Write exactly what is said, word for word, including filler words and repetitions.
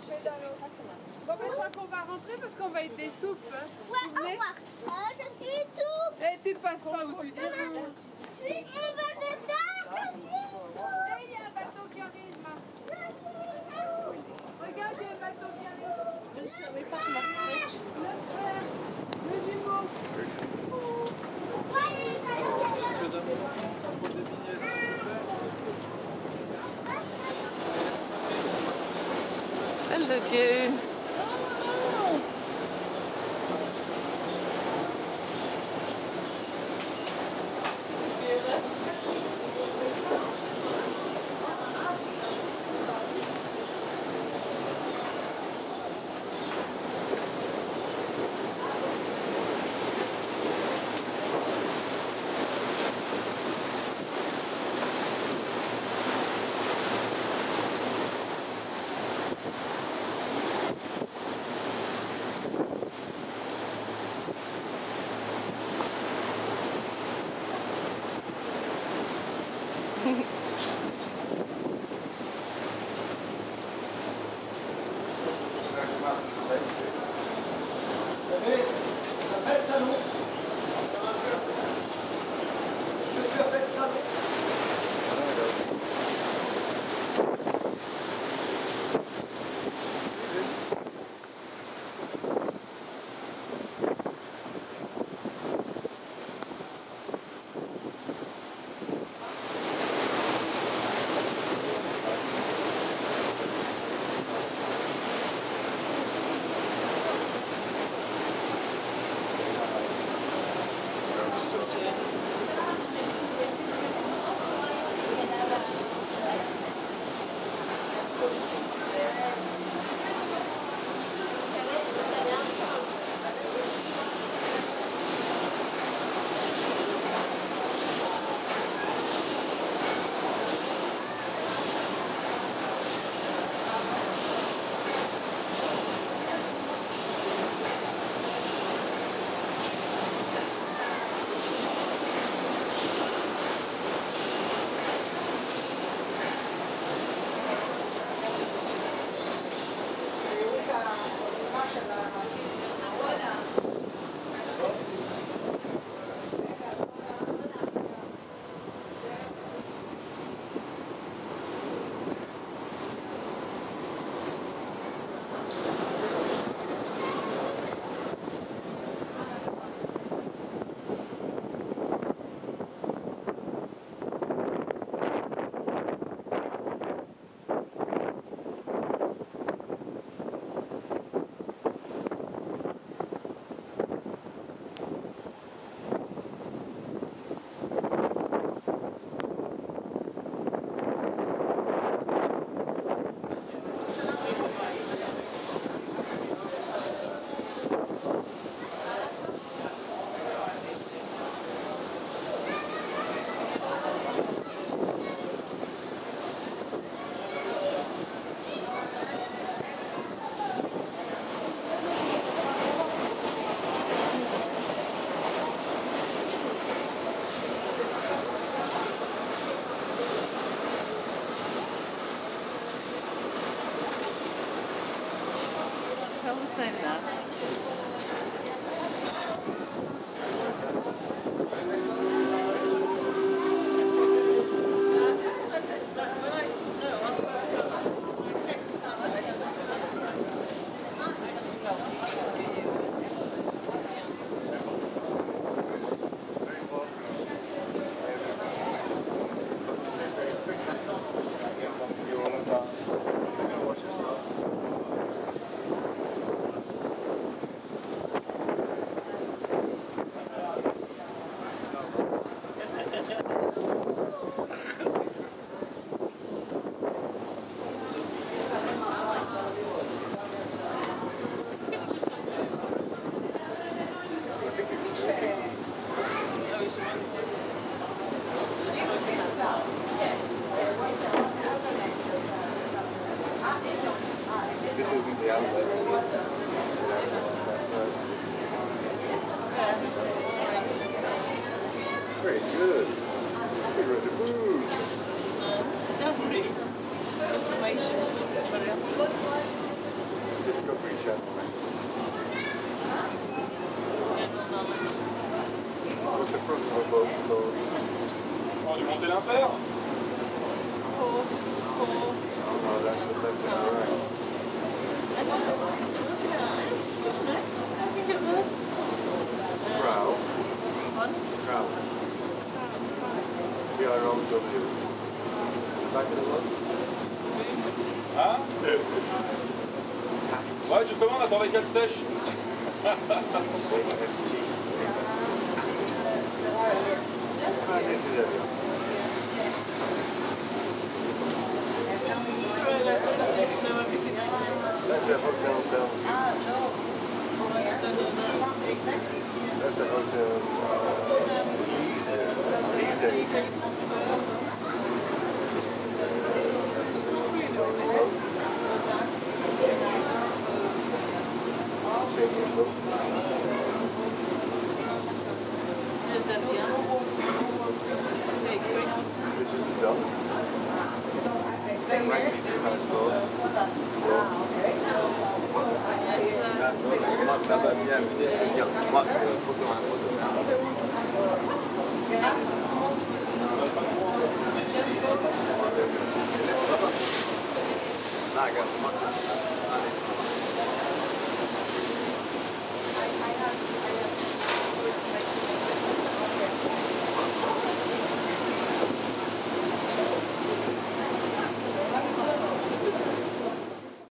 Bon, ben, je crois qu'on va rentrer parce qu'on va être des soupes. Hein. Ouais, au revoir. Euh, je suis tout. Et tu passes pas où tu dis. Je suis une balle de terre. Je suis. Et il y a un bateau qui arrive. Regarde, il y a un bateau qui arrive. Je ne savais pas que Marc Fletch. Le frère, le jumeau. Monsieur, dame, bonjour, un pot de billets, s'il vous plaît. Hello, June. Tell the same that. This isn't the outlet. Very good. You're ready to move. Don't read. Information still very often. rien faire. Port, port. Oh no, that's the left and the right. I don't know what I'm looking at. Excuse me. I think it will. Crow. What? Crow. C R O W. Back of the one? Hein? Ouais, justement, on attendait qu'elle sèche. A F T. Ah, this is Evian. To realise I don't need to know everything I can. That's a hotel bell. I just don't know that. That's a hotel. Easy. Easy. It's not really big. Shaking boat. There's Evian. Take quick. This is the dog. Right between house door. Moi, là-bas, bien, bien. Moi, photo, un photo. Là, regarde, moi. Allez.